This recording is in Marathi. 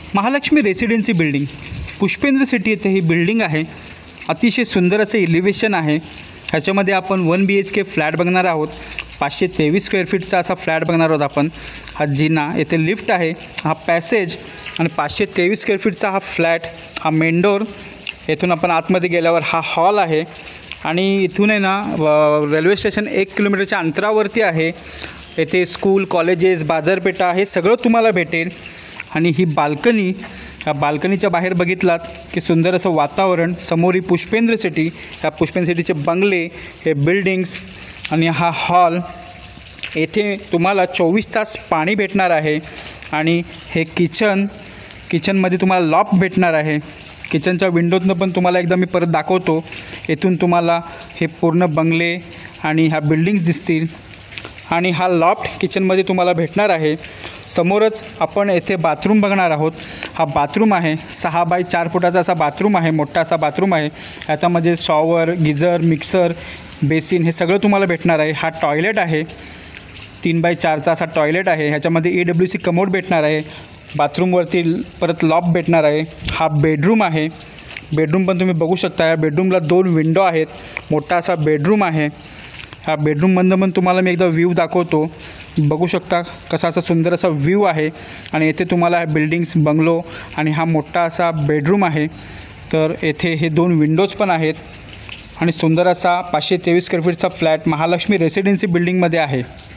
Mahalakshmi residency building Pushpendra city येथे ही बिल्डिंग आहे। अतिशय सुंदर असे इलिव्हेशन आहे। ह्याच्यामध्ये आपण 1 BHK फ्लॅट बघणार आहोत। 523 स्क्वेअर फीटचा असा फ्लॅट बघणार आहोत आपण। हा जिना, येथे लिफ्ट आहे, हा पॅसेज आणि 523 स्क्वेअर फीटचा हा फ्लॅट, हा मेन डोर। येथून आपण आतमध्ये गेल्यावर हा हॉल आहे आणि इथून आहे ना रेल्वे स्टेशन 1 किलोमीटरच्या अंतरावरती आहे। येथे स्कूल, कॉलेजेस, बाजारपेठा हे सगळं तुम्हाला भेटेल। आणि ही बाल्कनी, या बाल्कनीच्या बाहेर बघितलात की सुंदर असं वातावरण, समोर ही पुष्पेंद्र सिटी, या पुष्पेंद्र सिटीचे बंगले, हे बिल्डिंग्स आणि हा हॉल। येथे तुम्हाला 24 तास पाणी भेटणार आहे आणि हे किचनमध्ये तुम्हाला लॉफ्ट भेटणार आहे। किचनच्या विंडोतनं पण तुम्हाला एकदा मी परत दाखवतो। येथून तुम्हाला हे पूर्ण बंगले आणि ह्या बिल्डिंग्स दिसतील आणि हा लॉफ्ट किचनमध्ये तुम्हाला भेटणार आहे। समोरच आपण येथे बाथरूम बघणार आहोत। हा बाथरूम आहे, 6 बाय 4 फुटाचा असा बाथरूम आहे, मोठा असा बाथरूम आहे। याच्यामध्ये शॉवर, गिझर, मिक्सर, बेसिन हे सगळं तुम्हाला भेटणार आहे। हा टॉयलेट आहे, 3 बाय 4चा असा टॉयलेट आहे। ह्याच्यामध्ये EWC कमोड भेटणार आहे। बाथरूमवरती परत लॉफ्ट भेटणार आहे। हा बेडरूम आहे, बेडरूम पण तुम्ही बघू शकता। या बेडरूमला 2 विंडो आहेत, मोठा असा बेडरूम आहे। ह्या बेडरूममधनं पण तुम्हाला मी एकदा व्ह्यू दाखवतो। बघू शकता कसा असा सुंदर असा व्ह्यू आहे आणि येथे तुम्हाला बिल्डिंग्स, बंगलो आणि हा मोठा असा बेडरूम आहे। तर येथे हे 2 विंडोज पण आहेत आणि सुंदर असा 523 स्क्वेअर फीटचा फ्लॅट महालक्ष्मी रेसिडेन्सी बिल्डिंगमध्ये आहे।